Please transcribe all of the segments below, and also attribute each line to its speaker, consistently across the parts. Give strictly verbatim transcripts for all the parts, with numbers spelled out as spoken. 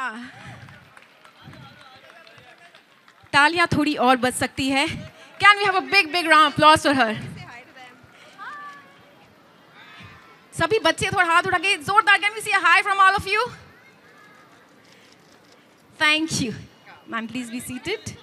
Speaker 1: हाँ, तालियां थोड़ी और बज सकती है. Can we have a big, big round of applause for her? सभी बच्चे थोड़ा हाथ उठा के जोरदार. Can we see a hi from all of you? Thank you. Ma'am, please be seated.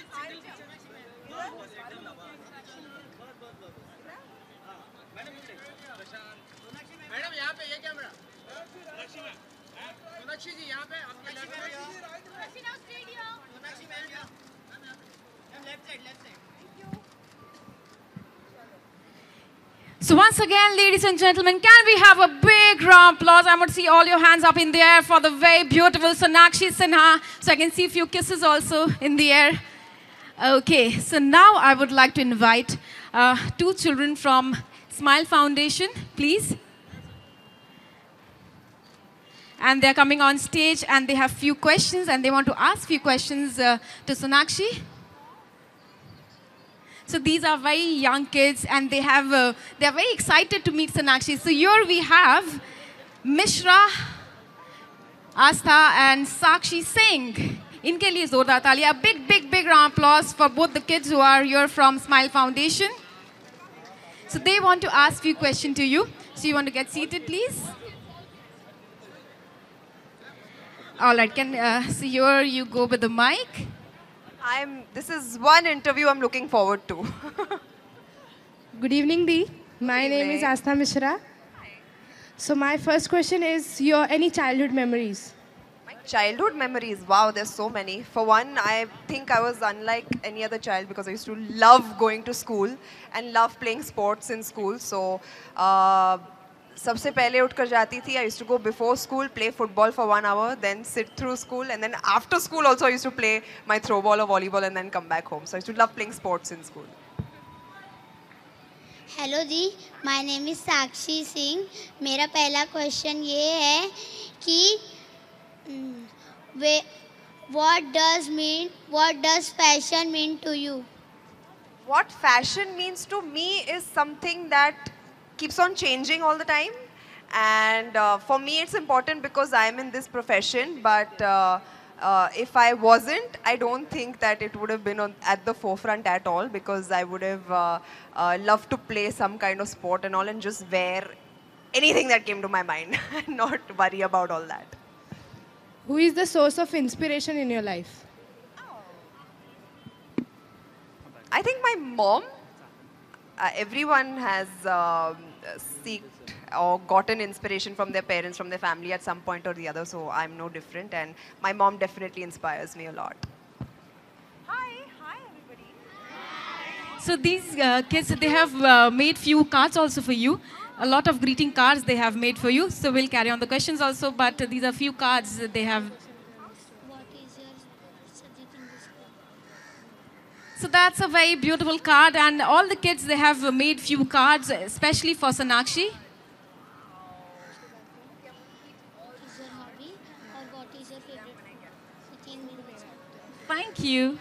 Speaker 1: So once again, ladies and gentlemen, can we have a big round of applause? I want to see all your hands up in the air for the very beautiful Sonakshi Sinha. So I can see a few kisses also in the air. Okay, so now I would like to invite uh, two children from Smile Foundation, please. And they're coming on stage and they have few questions and they want to ask few questions uh, to Sonakshi. So these are very young kids and they have, uh, they're very excited to meet Sonakshi. So here we have Mishra, Astha and Sakshi Singh. Inke liye zordar taaliyan. A big, big, big round of applause for both the kids who are here from Smile Foundation. So they want to ask few questions to you. So you want to get seated, please? All right, can, uh, so here you go with the mic.
Speaker 2: I'm, this is one interview I'm looking forward to.
Speaker 3: Good evening, Dee. My
Speaker 2: Good
Speaker 3: name is
Speaker 2: evening.
Speaker 3: Astha Mishra. So my first question is your any childhood memories?
Speaker 2: My childhood memories, wow, there's so many. For one, I think I was unlike any other child because I used to love going to school and love playing sports in school. So, uh, सबसे पहले उठकर जाती थी. I used to go before school, play football for one hour, then sit through school, and then after school also I used to play my throw ball or volleyball and then come back home. So I used to love playing sports in school.
Speaker 4: Hello ji, my name is Sakshi Singh. मेरा पहला question ये है कि वे what does mean what does fashion mean to you?
Speaker 2: What fashion means to me is something that keeps on changing all the time. And uh, for me, it's important because I'm in this profession. But uh, uh, if I wasn't, I don't think that it would have been on, at the forefront at all, because I would have uh, uh, loved to play some kind of sport and all and just wear anything that came to my mind and not worry about all that.
Speaker 3: Who is the source of inspiration in your life?
Speaker 2: I think my mom. Uh, everyone has um, seeked or gotten inspiration from their parents, from their family at some point or the other. So I'm no different, and my mom definitely inspires me a lot. Hi, hi everybody.
Speaker 1: So these uh, kids, they have uh, made few cards also for you. A lot of greeting cards they have made for you. So we'll carry on the questions also, but uh, these are few cards that they have.
Speaker 4: What is your subject in this school?
Speaker 1: So that's a very beautiful card, and all the kids, they have uh, made few cards, especially for Sonakshi.
Speaker 4: What is your hobby or what is your favorite food? So तीन minute बचा.
Speaker 1: Thank you.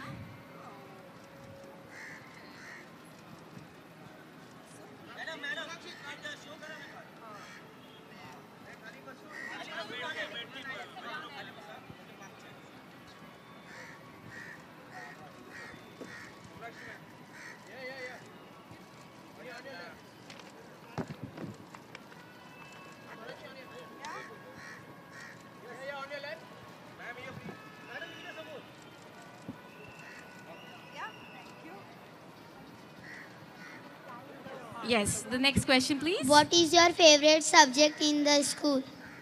Speaker 1: Yes, the next question, please.
Speaker 4: What is your favorite subject in the school?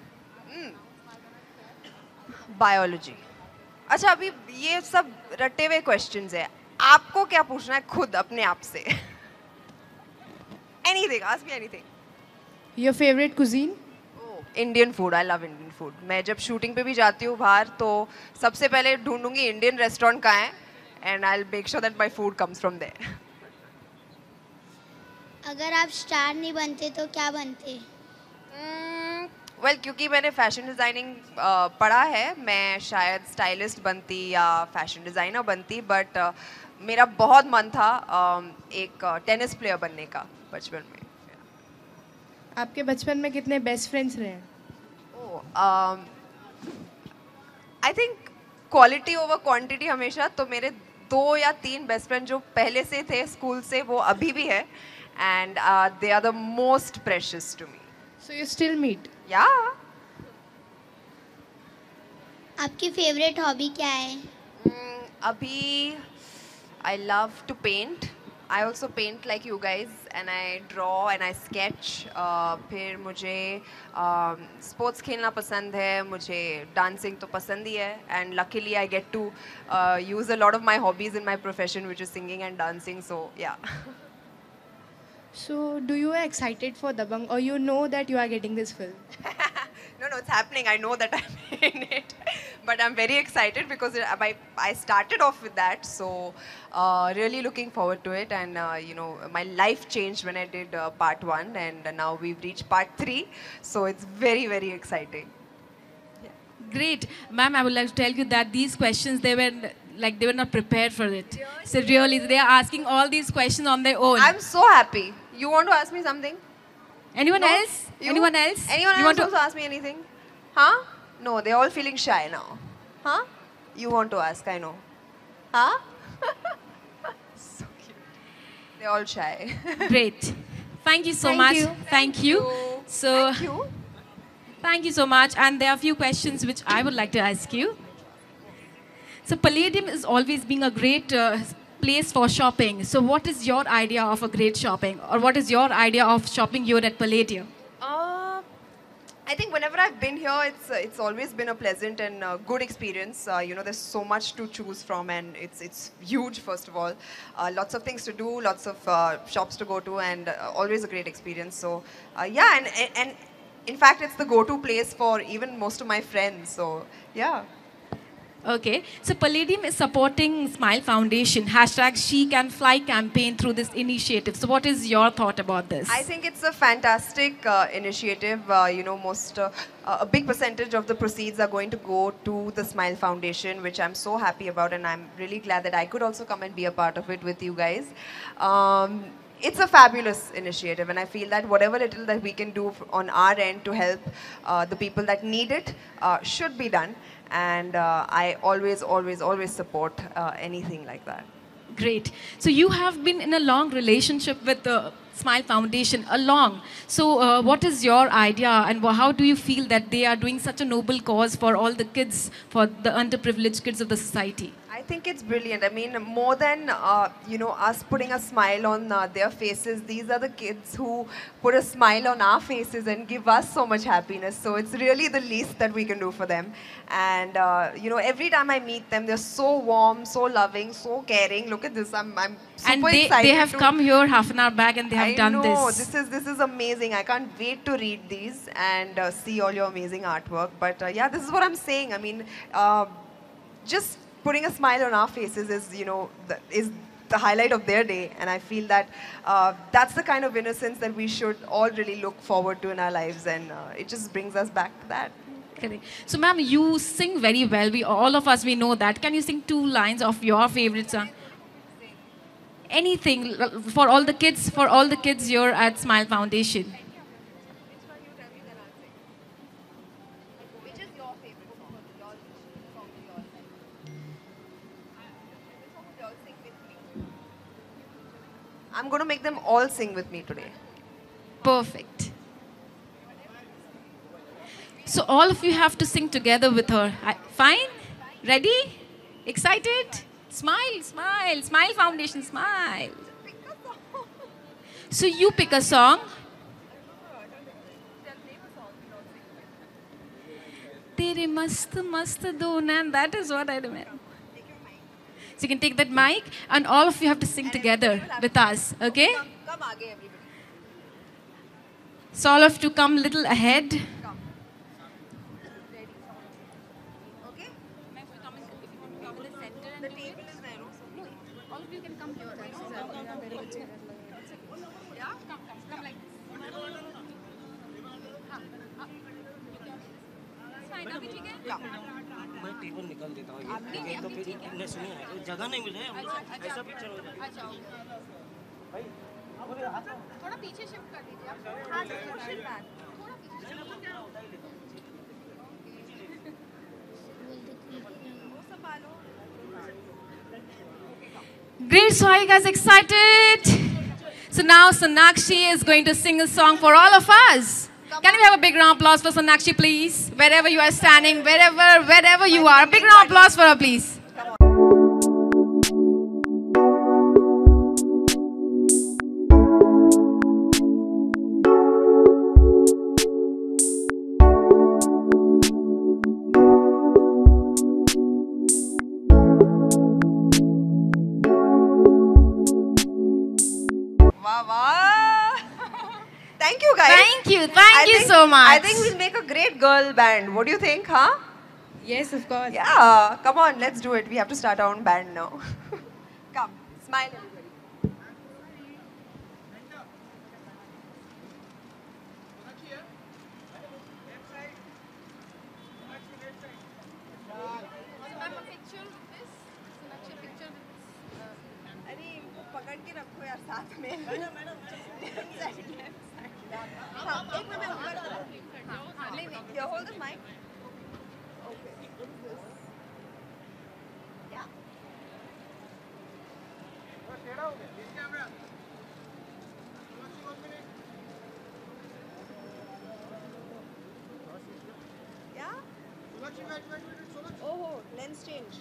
Speaker 2: Biology. अच्छा, अभी ये सब रटे हुए questions है. आपको क्या पूछना है खुद अपने आप से? Anything, ask me anything.
Speaker 3: Your favorite cuisine?
Speaker 2: Indian food. I love Indian food. मैं जब शूटिंग पे भी जाती हूँ बाहर तो सबसे पहले ढूंढूंगी इंडियन रेस्टोरेंट कहाँ है, and I will make sure that my food comes from there.
Speaker 4: अगर आप स्टार नहीं बनते तो क्या बनते?
Speaker 2: वेल well, क्योंकि मैंने फैशन डिज़ाइनिंग uh, पढ़ा है, मैं शायद स्टाइलिस्ट बनती या फैशन डिज़ाइनर बनती, बट uh, मेरा बहुत मन था uh, एक टेनिस uh, प्लेयर बनने का बचपन में.
Speaker 3: आपके बचपन में कितने बेस्ट फ्रेंड्स रहे हैं?
Speaker 2: Oh, um, I think quality over quantity हमेशा. तो मेरे दो या तीन बेस्ट फ्रेंड जो पहले से थे स्कूल से, वो अभी भी है. And they are the most precious to me.
Speaker 3: So you still meet?
Speaker 2: या.
Speaker 4: आपकी फेवरेट हॉबी क्या है?
Speaker 2: अभी I love to paint. I also paint like you guys, and I draw and I sketch. Uh, फिर मुझे sports uh, खेलना पसंद है, मुझे डांसिंग तो पसंद ही है. And luckily I get to uh, use a lot of my hobbies in my profession, which is singing and dancing. So yeah.
Speaker 3: So do you are excited for Dabang, or you know that you are getting this film?
Speaker 2: No, no, it's happening. I know that I'm in it, but I'm very excited because it- I, I started off with that. So, uh, really looking forward to it. And, uh, you know, my life changed when I did uh, part one, and now we've reached part three. So, it's very, very exciting.
Speaker 1: Great. Ma'am, I would like to tell you that these questions, they were like, they were not prepared for it. So really, they are asking all these questions on their own.
Speaker 2: I'm so happy. You want to ask me something?
Speaker 1: Anyone
Speaker 2: No?
Speaker 1: else?
Speaker 2: You?
Speaker 1: Anyone else?
Speaker 2: Anyone
Speaker 1: You
Speaker 2: else
Speaker 1: want
Speaker 2: wants to ask me anything? Huh? No, they're all feeling shy now. Huh? You want to ask, I know. Huh? So cute. They're all shy.
Speaker 1: Great. Thank you so
Speaker 3: Thank
Speaker 1: much.
Speaker 3: you.
Speaker 1: Thank you. So,
Speaker 2: Thank you.
Speaker 1: thank you so much. And there are a few questions which I would like to ask you. So Palladium is always being a great uh, place for shopping. So what is your idea of a great shopping? Or what is your idea of shopping here at Palladium?
Speaker 2: Uh, I think whenever I've been here, it's uh, it's always been a pleasant and uh, good experience. Uh, you know, there's so much to choose from, and it's it's huge. First of all, uh, lots of things to do, lots of uh, shops to go to, and uh, always a great experience. So uh, yeah, and and- and in fact, it's the go-to place for even most of my friends. So yeah.
Speaker 1: Okay, so Palladium is supporting Smile Foundation, hashtag She Can Fly campaign through this initiative. So what is your thought about this?
Speaker 2: I think it's a fantastic uh, initiative. Uh, you know, most uh, a big percentage of the proceeds are going to go to the Smile Foundation, which I'm so happy about, and I'm really glad that I could also come and be a part of it with you guys. Um, it's a fabulous initiative, and I feel that whatever little that we can do f- on our end to help uh, the people that need it uh, should be done. And uh, I always, always, always support uh, anything like that.
Speaker 1: Great. So you have been in a long relationship with the Smile Foundation, a long. So uh, what is your idea and wha- how do you feel that they are doing such a noble cause for all the kids, for the underprivileged kids of the society?
Speaker 2: I think it's brilliant. I mean, more than uh, you know, us putting a smile on uh, their faces, these are the kids who put a smile on our faces and give us so much happiness. So it's really the least that we can do for them. And uh, you know, every time I meet them, they're so warm, so loving, so caring. Look at this. I'm, I'm super
Speaker 1: And they,
Speaker 2: excited.
Speaker 1: they have
Speaker 2: to
Speaker 1: come here half an hour back and they have
Speaker 2: I
Speaker 1: done
Speaker 2: know.
Speaker 1: this.
Speaker 2: This is this is amazing. I can't wait to read these and uh, see all your amazing artwork. But uh, yeah, this is what I'm saying. I mean, uh, just putting a smile on our faces is, you know, the, is the highlight of their day. And I feel that uh, that's the kind of innocence that we should all really look forward to in our lives. And uh, it just brings us back to that.
Speaker 1: Correct. So ma'am, you sing very well. We all of us, we know that. Can you sing two lines of your favorite song? Anything l- for all the kids, for all the kids here at Smile Foundation.
Speaker 2: Which is your favorite song? Your song, yours. Sing with me. I'm going to make them all sing with me today.
Speaker 1: Perfect. So all of you have to sing together with her. I- Fine? Ready? Excited? Smile, smile, Smile Foundation, smile. So you pick a song. Tere mast mast doon, and that is what I remember. So you can take that mic and all of you have to sing together with us, okay?
Speaker 2: Come, come aage, everybody.
Speaker 1: So all of you come little ahead.
Speaker 2: Come. Okay? The table is there. No?
Speaker 1: All of you can come here.
Speaker 2: Yeah?
Speaker 1: Come, come, come like this. Fine, अभी ठीक है?
Speaker 5: मैं table निकाल देता हूँ ये ये तो फिर नहीं सुनिए जगह नहीं मिले ऐसा पिक्चर हो जाए
Speaker 1: अच्छा थोड़ा पीछे शिफ्ट कर दीजिए आप
Speaker 2: हाँ, just push it back.
Speaker 1: थोड़ा पीछे
Speaker 4: बोल दे
Speaker 1: Great, so are you guys excited? So now Sonakshi is going to sing a song for all of us. Can we have a big round of applause for Sonakshi, please? Wherever you are standing, wherever, wherever you are. A big round of applause for her, please.
Speaker 2: Wow, wow. Thank you, guys.
Speaker 1: Thank you, thank
Speaker 2: I
Speaker 1: you
Speaker 2: think-
Speaker 1: so much.
Speaker 2: I think we'll make a great girl band. What do you think, huh?
Speaker 3: Yes, of course.
Speaker 2: Yeah, come on, let's do it. We have to start our own band now. Come, smile everybody. अरे इनको पकड़ के रखो यार साथ में हाँ, एक मिनट में ऊपर हाँ, नहीं नहीं you hold the mic. Okay. Yeah. Yeah? Oh, lens change.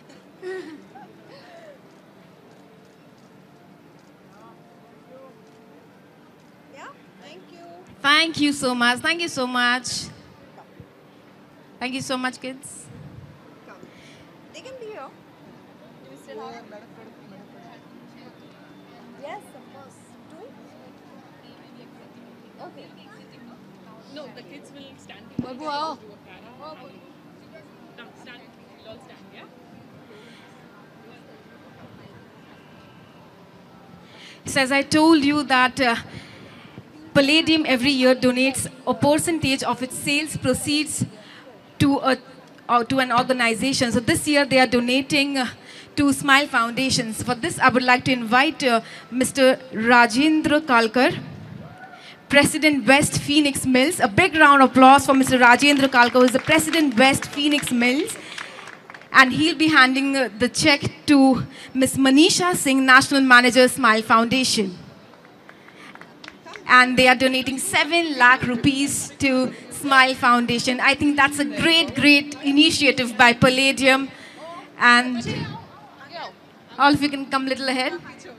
Speaker 2: Yeah, thank you.
Speaker 1: Thank you so much. Thank you so much. Thank you so much, kids.
Speaker 2: Come. They can be here. Do we still have? Yes, of course. Two? Okay.
Speaker 6: No, the kids will stand. Babu, आओ. Come, stand. We'll all stand, yeah?
Speaker 1: So as I told you that uh, Palladium every year donates a percentage of its sales proceeds to a or to an organization. So this year they are donating uh, to Smile Foundations. For this, I would like to invite uh, Mister Rajendra Kalkar, President West Phoenix Mills. A big round of applause for Mister Rajendra Kalkar, who is the President West Phoenix Mills. And he'll be handing uh, the check to Miss Manisha Singh, National Manager, Smile Foundation. And they are donating seven lakh rupees to Smile Foundation. I think that's a great, great initiative by Palladium. And all of you can come a little ahead.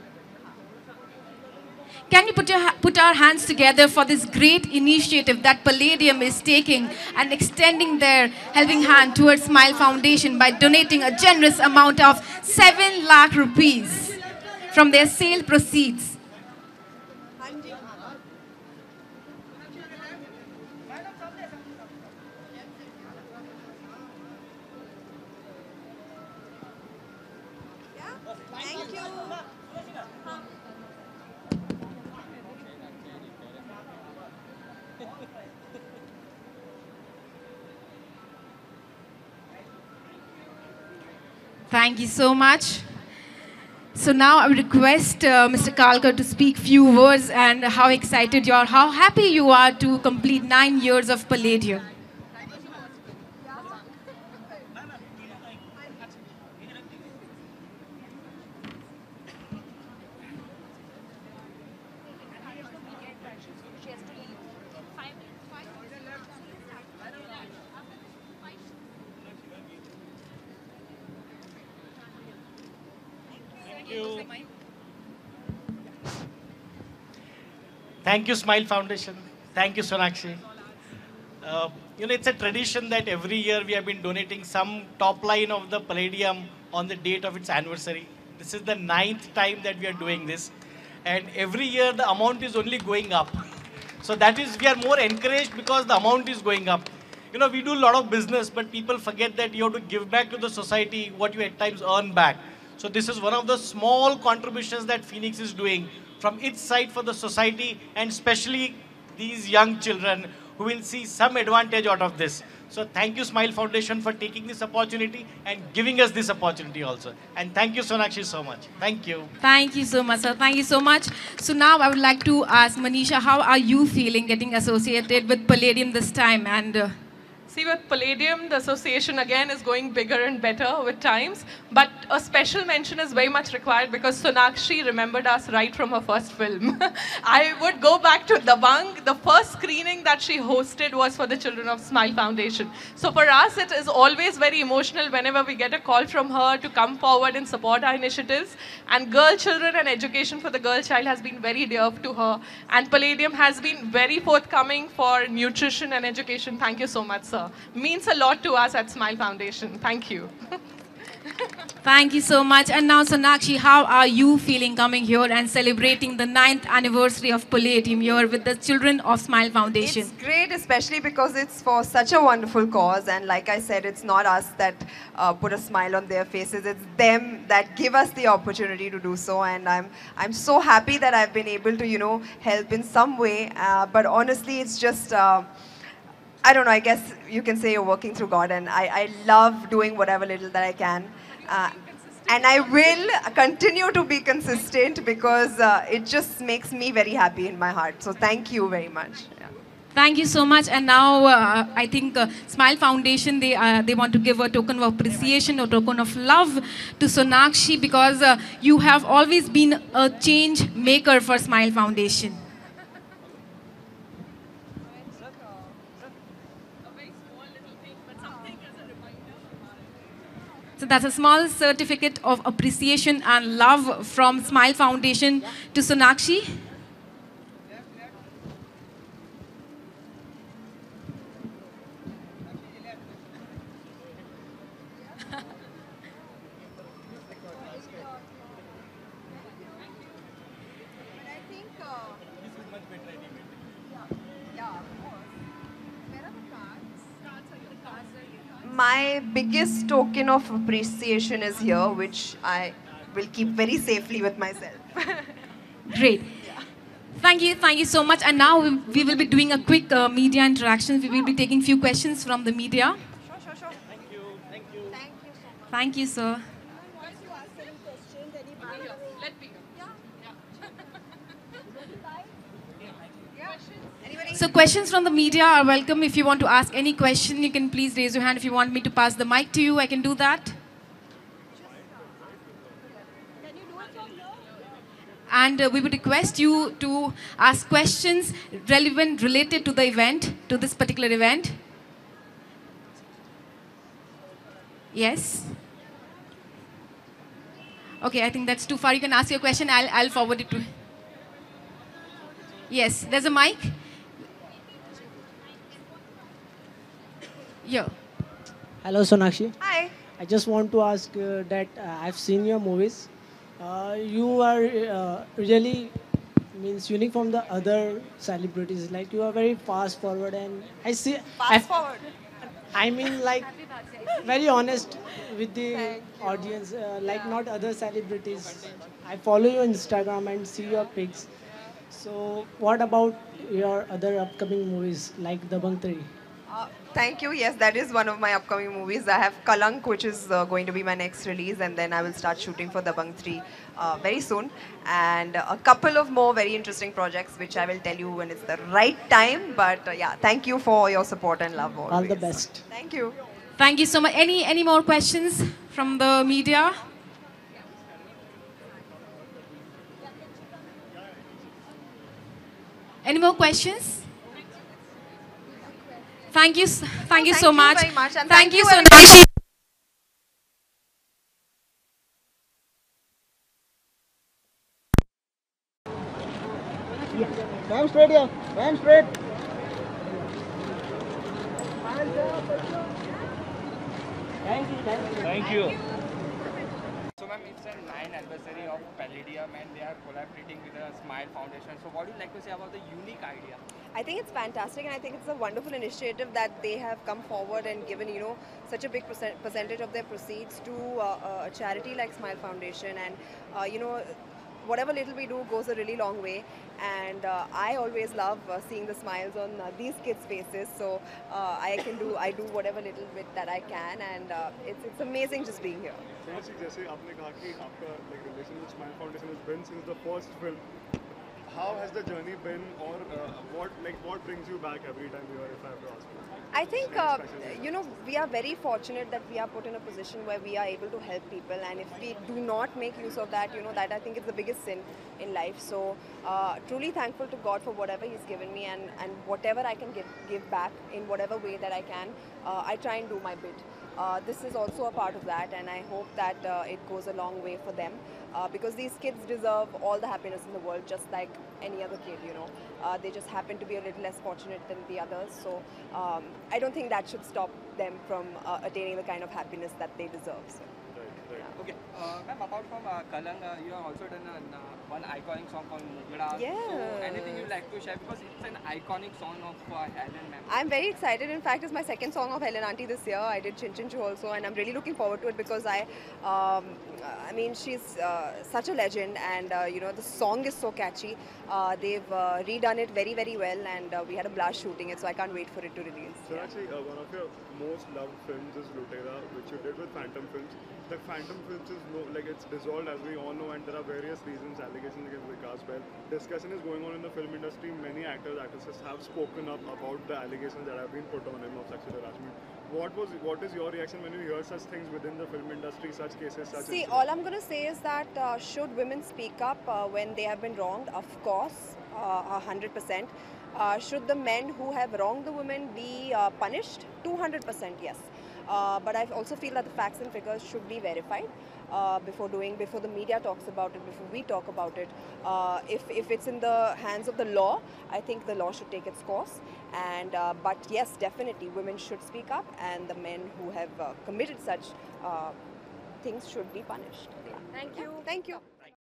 Speaker 1: Can you put, your, ha- put our hands together for this great initiative that Palladium is taking and extending their helping hand towards Smile Foundation by donating a generous amount of seven lakh rupees from their sale proceeds.
Speaker 2: Thank you.
Speaker 1: Thank you so much. So now I would request uh, Mister Kalkar to speak few words and how excited you are, how happy you are to complete nine years of Palladium.
Speaker 7: Thank you, Smile Foundation. Thank you, Sonakshi. Uh, you know, it's a tradition that every year we have been donating some top line of the Palladium on the date of its anniversary. This is the ninth time that we are doing this. And every year the amount is only going up. So that is, we are more encouraged because the amount is going up. You know, we do a lot of business, but people forget that you have to give back to the society what you at times earn back. So this is one of the small contributions that Phoenix is doing from its side for the society, and especially these young children who will see some advantage out of this. So thank you, Smile Foundation, for taking this opportunity and giving us this opportunity also. And thank you, Sonakshi, so much. Thank you.
Speaker 1: Thank you so much, sir. Thank you so much. So now I would like to ask Manisha, how are you feeling getting associated with Palladium this time? And uh,
Speaker 6: See, with Palladium, the association again is going bigger and better with times. But a special mention is very much required because Sonakshi remembered us right from her first film. I would go back to Dabang. The first screening that she hosted was for the children of Smile Foundation. So for us, it is always very emotional whenever we get a call from her to come forward and support our initiatives. And girl children and education for the girl child has been very dear to her. And Palladium has been very forthcoming for nutrition and education. Thank you so much, sir. Means a lot to us at Smile Foundation. Thank you.
Speaker 1: Thank you so much. And now, Sonakshi, how are you feeling coming here and celebrating the ninth anniversary of Palladium here with the children of Smile Foundation?
Speaker 2: It's great, especially because it's for such a wonderful cause. And like I said, it's not us that uh, put a smile on their faces. It's them that give us the opportunity to do so. And I'm, I'm so happy that I've been able to, you know, help in some way. Uh, but honestly, it's just... Uh, I don't know, I guess you can say you're working through God, and I, I love doing whatever little that I can. Uh, and I will continue to be consistent because uh, it just makes me very happy in my heart. So thank you very much. Yeah.
Speaker 1: Thank you so much. And now uh, I think uh, Smile Foundation, they, uh, they want to give a token of appreciation, a token of love to Sonakshi because uh, you have always been a change maker for Smile Foundation. So that's a small certificate of appreciation and love from Smile Foundation to Sonakshi.
Speaker 2: My biggest token of appreciation is here, which I will keep very safely with myself.
Speaker 1: Great. Thank you, thank you so much. And now we, we will be doing a quick uh, media interaction. We will be taking few questions from the media.
Speaker 2: Sure, sure, sure.
Speaker 7: Thank you. Thank you.
Speaker 2: Thank you so much.
Speaker 1: Thank you, sir.
Speaker 6: Let me.
Speaker 2: Anybody?
Speaker 1: So questions from the media are welcome. If you want to ask any question, you can please raise your hand. If you want me to pass the mic to you, I can do that. And uh, we would request you to ask questions relevant, related to the event, to this particular event. Yes? Okay, I think that's too far. You can ask your question. I'll, I'll forward it to... Yes, there's a mic. Yeah.
Speaker 8: Hello, Sonakshi.
Speaker 2: Hi.
Speaker 8: I just want to ask uh, that uh, I've seen your movies. Uh, you are uh, really means unique from the other celebrities. Like you are very fast forward, and I see.
Speaker 2: Fast
Speaker 8: I,
Speaker 2: forward.
Speaker 8: I mean, like very honest with the
Speaker 2: Thank you.
Speaker 8: audience. Uh, like not other celebrities. I follow you on Instagram and see your pics. So, what about your other upcoming movies like Dabang three?
Speaker 2: Uh, thank you. Yes, that is one of my upcoming movies. I have Kalank, which is uh, going to be my next release, and then I will start shooting for Dabang three uh, very soon. And uh, a couple of more very interesting projects, which I will tell you when it's the right time. But uh, yeah, thank you for your support and love always.
Speaker 8: All the best.
Speaker 2: Thank you.
Speaker 1: Thank you so much. Any, any more questions from the media? Any more questions? Thank you, s- thank you
Speaker 2: Thank
Speaker 1: so
Speaker 2: you
Speaker 1: much.
Speaker 2: very much, and
Speaker 1: Thank
Speaker 2: thank
Speaker 1: you
Speaker 2: you
Speaker 1: so
Speaker 2: everybody.
Speaker 1: much.
Speaker 9: Ram straight here. Ram straight.
Speaker 7: Thank you.
Speaker 10: So ma'am, it's a ninth anniversary of Palladium and they are collaborating with the Smile Foundation. So what do you like to say about the unique idea?
Speaker 2: I think it's fantastic, and I think it's a wonderful initiative that they have come forward and given, you know, such a big percent percentage of their proceeds to uh, a charity like Smile Foundation. And, uh, you know, whatever little we do goes a really long way. And uh, I always love uh, seeing the smiles on uh, these kids' faces. So uh, I can do, I do whatever little bit that I can, and uh, it's it's amazing just being here.
Speaker 11: जैसे आपने कहा कि आपका like relation with Smile Foundation has been since the first film. how has the journey been, or uh, what like what brings you back every time you are, if I have to ask you?
Speaker 2: I think, uh, you know, we are very fortunate that we are put in a position where we are able to help people, and if we do not make use of that, you know, that I think is the biggest sin in life. So, uh, truly thankful to God for whatever He's given me, and, and whatever I can give, give back in whatever way that I can, uh, I try and do my bit. Uh, this is also a part of that, and I hope that uh, it goes a long way for them, uh, because these kids deserve all the happiness in the world, just like any other kid, you know. Uh, they just happen to be a little less fortunate than the others, so um, I don't think that should stop them from uh, attaining the kind of happiness that they deserve. So.
Speaker 10: Okay, uh, ma'am, apart from uh, Kalang, uh, you have also done uh, one iconic song called Mugda.
Speaker 2: Yes.
Speaker 10: So, anything you'd like to share, because it's an iconic song of uh, Helen, ma'am.
Speaker 2: I'm very excited. In fact, it's my second song of Helen Auntie this year. I did Chin Chin Chu also, and I'm really looking forward to it because I, um, I mean, she's uh, such a legend, and uh, you know, the song is so catchy. Uh, they've uh, redone it very, very well, and uh, we had a blast shooting it, so I can't wait for it to release.
Speaker 11: So actually, uh, one of your most loved films is Lutera, which you did with Phantom Films. The Phantom Films is no, like it's dissolved, as we all know, and there are various reasons, allegations against Vikas Bahl. Discussion is going on in the film industry. Many actors, actresses have spoken up about the allegations that have been put on him of sexual harassment. What was, what is your reaction when you hear such things within the film industry, such cases, such?
Speaker 2: See,
Speaker 11: incidents?
Speaker 2: all I'm going to say is that uh, should women speak up uh, when they have been wronged? Of course, a hundred percent. Uh, should the men who have wronged the women be uh, punished? two hundred percent yes. Uh, but I also feel that the facts and figures should be verified uh, before doing, before the media talks about it, before we talk about it. Uh, if, if it's in the hands of the law, I think the law should take its course. And uh, but yes, definitely, women should speak up, and the men who have uh, committed such uh, things should be punished. Yeah.
Speaker 12: Thank you.
Speaker 2: Thank you.